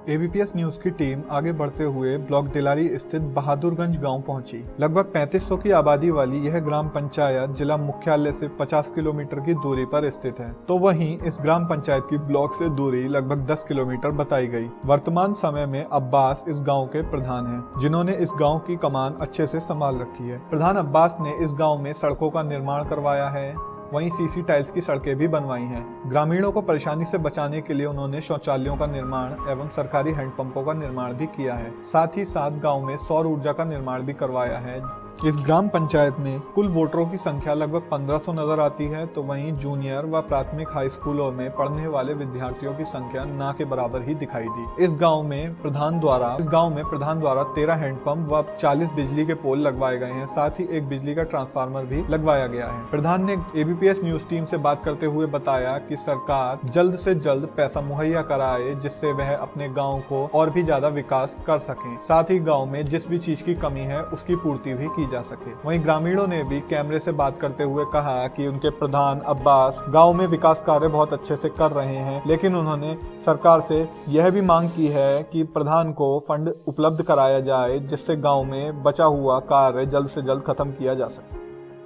ABPS news की team आगे बढ़ते हुए ब्लॉक डिलारी स्थित बहादुरगंज गांव पहुंची। लगभग 3500 की आबादी वाली यह ग्राम पंचायत जिला मुख्यालय से 50 किलोमीटर की दूरी पर स्थित है, तो वहीं इस ग्राम पंचायत की ब्लॉक से दूरी लगभग 10 किलोमीटर बताई गई। वर्तमान समय में अब्बास इस गाँव के प्रधान है, जिन्होंने इस गाँव की कमान अच्छे से संभाल रखी है। प्रधान अब्बास ने इस गाँव में सड़कों का निर्माण करवाया है, वहीं सीसी टाइल्स की सड़कें भी बनवाई हैं। ग्रामीणों को परेशानी से बचाने के लिए उन्होंने शौचालयों का निर्माण एवं सरकारी हैंडपंपों का निर्माण भी किया है। साथ ही साथ गांव में सौर ऊर्जा का निर्माण भी करवाया है। इस ग्राम पंचायत में कुल वोटरों की संख्या लगभग 1500 नजर आती है, तो वहीं जूनियर व प्राथमिक हाई स्कूलों में पढ़ने वाले विद्यार्थियों की संख्या ना के बराबर ही दिखाई दी। इस गांव में प्रधान द्वारा 13 हैंडपंप व 40 बिजली के पोल लगवाए गए हैं। साथ ही एक बिजली का ट्रांसफार्मर भी लगवाया गया है। प्रधान ने एबीपीएस न्यूज टीम से बात करते हुए बताया कि सरकार जल्द से जल्द पैसा मुहैया कराए, जिससे वह अपने गाँव को और भी ज्यादा विकास कर सके। साथ ही गाँव में जिस भी चीज की कमी है उसकी पूर्ति भी की जा सके। वहीं ग्रामीणों ने भी कैमरे से बात करते हुए कहा कि उनके प्रधान अब्बास गांव में विकास कार्य बहुत अच्छे से कर रहे हैं, लेकिन उन्होंने सरकार से यह भी मांग की है कि प्रधान को फंड उपलब्ध कराया जाए, जिससे गांव में बचा हुआ कार्य जल्द से जल्द खत्म किया जा सके।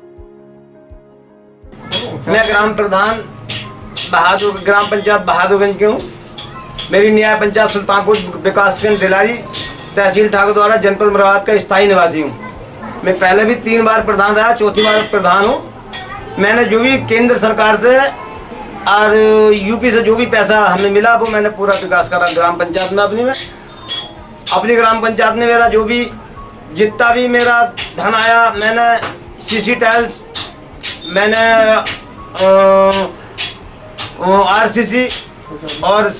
मैं ग्राम प्रधान ग्राम पंचायत बहादुरगंज के हूँ। मेरी न्याय पंचायत सुल्तानपुर विकासखंड डिलारी तहसील ठाकुर द्वारा जनपद मुरादाबाद का स्थायी निवासी हूँ। मैं पहले भी 3 बार प्रधान रहा, चौथी बार प्रधान हूँ। मैंने जो भी केंद्र सरकार से और यूपी से जो भी पैसा हमें मिला वो मैंने पूरा विकास करा ग्राम पंचायत में। अपनी ग्राम पंचायत में मेरा जो भी जितना भी मेरा धन आया, मैंने सीसी टाइल्स, मैंने आरसीसी और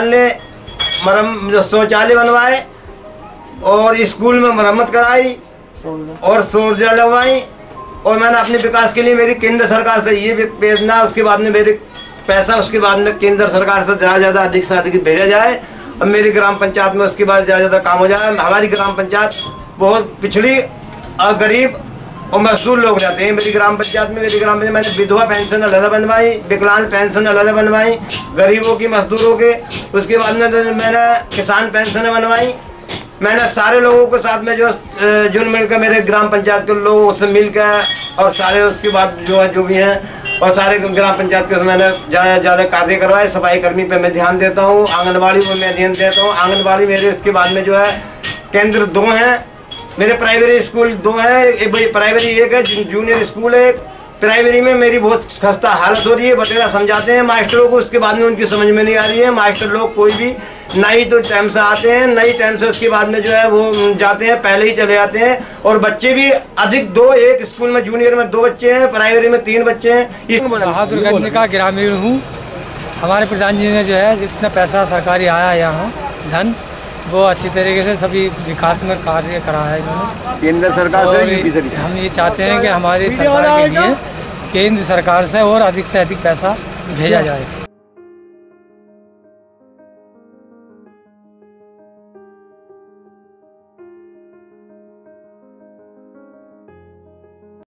शौचालय बनवाए और स्कूल में मरम्मत कराई और सौर ऊर्जा लगवाई। और मैंने अपने विकास के लिए मेरी केंद्र सरकार से ये भेजना, उसके बाद में मेरे पैसा उसके बाद में केंद्र सरकार से ज़्यादा अधिक से अधिक भेजा जाए और मेरी ग्राम पंचायत में उसके बाद ज़्यादा काम हो जाए। हमारी ग्राम पंचायत बहुत पिछड़ी और गरीब और मजदूर लोग रहते हैं। मेरी ग्राम पंचायत में मैंने विधवा पेंशन अलग बनवाई, विकलांग पेंशन अलग बनवाई, गरीबों की मजदूरों के। उसके बाद में मैंने किसान पेंशन बनवाई। मैंने सारे लोगों के साथ में जुल मिलकर मेरे ग्राम पंचायत के लोगों से मिलकर और सारे उसके बाद जो भी हैं और सारे ग्राम पंचायत के मैंने ज़्यादा कार्य करवाए। सफाई कर्मी पे मैं ध्यान देता हूँ, आंगनबाड़ी में मैं ध्यान देता हूँ। आंगनबाड़ी मेरे उसके बाद में केंद्र 2 हैं, मेरे प्राइमरी स्कूल 2 हैं। एक प्राइमरी एक है, जूनियर स्कूल है। प्राइमरी में मेरी बहुत खस्ता हालत हो रही है। बटेरा समझाते हैं मास्टरों को, उसके बाद में उनकी समझ में नहीं आ रही है। मास्टर लोग कोई भी नहीं तो टाइम से आते हैं, नहीं टाइम से उसके बाद में वो जाते हैं, पहले ही चले जाते हैं। और बच्चे भी अधिक 2, एक स्कूल में जूनियर में 2 बच्चे हैं, प्राइमरी में 3 बच्चे हैं। बहादुरगंज का ग्रामीण हूँ। हमारे प्रधान जी ने जितना पैसा सरकारी आया यहाँ धन, वो अच्छी तरीके से सभी विकास में कार्य करा है इन्होंने केंद्र सरकार से। हम ये चाहते हैं कि हमारी सरकार के लिए केंद्र सरकार से और अधिक से अधिक पैसा भेजा जाए।